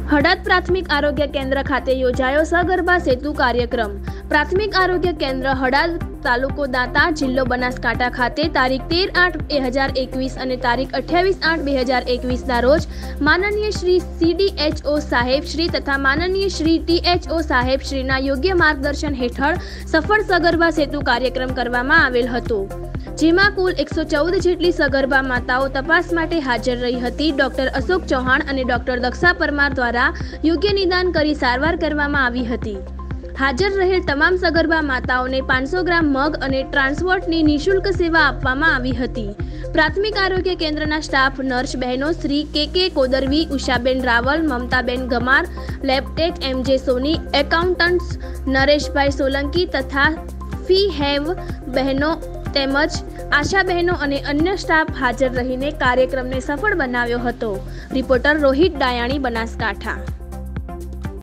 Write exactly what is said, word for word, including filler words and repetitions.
હળદ પ્રાથમિક આરોગ્ય કેન્દ્ર ખાતે યોજાયો સગર્ભા સેતુ કાર્યક્રમ। પ્રાથમિક આરોગ્ય કેન્દ્ર હળદ, તાલુકો દાંતા, જિલ્લો બનાસકાંઠા ખાતે તારીખ તેર આઠ બે હજાર એકવીસ અને તારીખ અઠ્યાવીસ આઠ બે હજાર એકવીસ ના રોજ માનનીય શ્રી સીડીએચઓ સાહેબ શ્રી તથા માનનીય શ્રી ટીએચઓ સાહેબ શ્રીના યોગ્ય માર્ગદર્શન હેઠળ સફળ સગર્ભા સેતુ કાર્યક્રમ કરવામાં આવેલ હતો, જેમાં કુલ એકસો ચૌદ જેટલી સગર્ભા માતાઓ તપાસ માટે હાજર રહી હતી। ડોક્ટર અશોક ચૌહાણ અને ડોક્ટર દક્ષા પરમાર દ્વારા યોગ્ય નિદાન કરી સારવાર કરવામાં આવી હતી। હાજર રહેલ તમામ સગર્ભા માતાઓને પાંચસો ગ્રામ મગ અને ટ્રાન્સપોર્ટની નિઃશુલ્ક સેવા આપવામાં આવી હતી। પ્રાથમિક આરોગ્ય કેન્દ્રના સ્ટાફ નર્સ બહેનો Shri K K Kodaravi, Ushaben Raval, Mamtaben Gamar, lab tech MJ Soni, accountants Nareshbhai Solanki તથા ફી હેવ બહેનો તેમજ આશા બહેનો અને અન્ય સ્ટાફ હાજર રહીને કાર્યક્રમને સફળ બનાવ્યો હતો। રિપોર્ટર રોહિત ડાયાણી, બનાસકાંઠા।